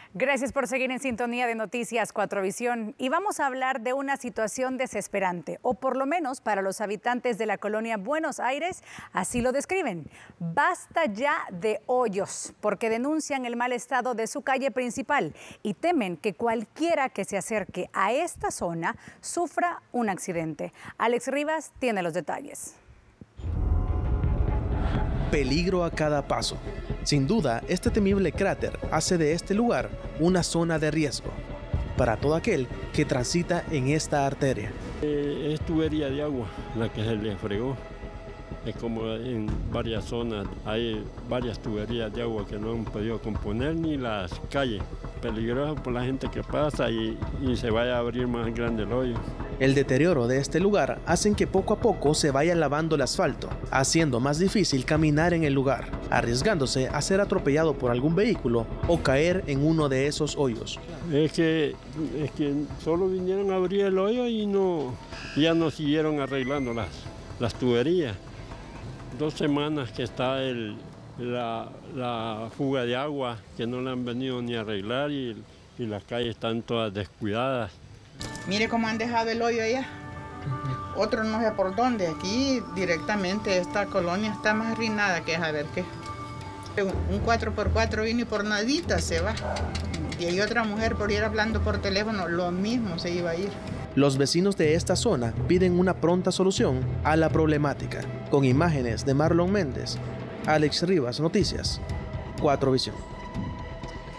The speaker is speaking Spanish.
Gracias por seguir en sintonía de Noticias 4 Visión. Y vamos a hablar de una situación desesperante, o por lo menos para los habitantes de la colonia Buenos Aires, así lo describen. Basta ya de hoyos, porque denuncian el mal estado de su calle principal y temen que cualquiera que se acerque a esta zona sufra un accidente. Alex Rivas tiene los detalles. Peligro a cada paso. Sin duda, este temible cráter hace de este lugar una zona de riesgo para todo aquel que transita en esta arteria. Es tubería de agua la que se le fregó. Es como en varias zonas hay varias tuberías de agua que no han podido componer ni las calles. Peligroso por la gente que pasa y se vaya a abrir más grande el hoyo. El deterioro de este lugar hace que poco a poco se vaya lavando el asfalto, haciendo más difícil caminar en el lugar, arriesgándose a ser atropellado por algún vehículo o caer en uno de esos hoyos. Es que solo vinieron a abrir el hoyo y ya no siguieron arreglando las tuberías. 2 semanas que está la fuga de agua, que no la han venido ni a arreglar y las calles están todas descuidadas. Mire cómo han dejado el hoyo allá. Otro no sé por dónde. Aquí directamente esta colonia está más arruinada que a ver qué. Un 4x4 vino y por nadita se va. Y hay otra mujer por ir hablando por teléfono, lo mismo se iba a ir. Los vecinos de esta zona piden una pronta solución a la problemática. Con imágenes de Marlon Méndez, Alex Rivas, Noticias 4 Visión.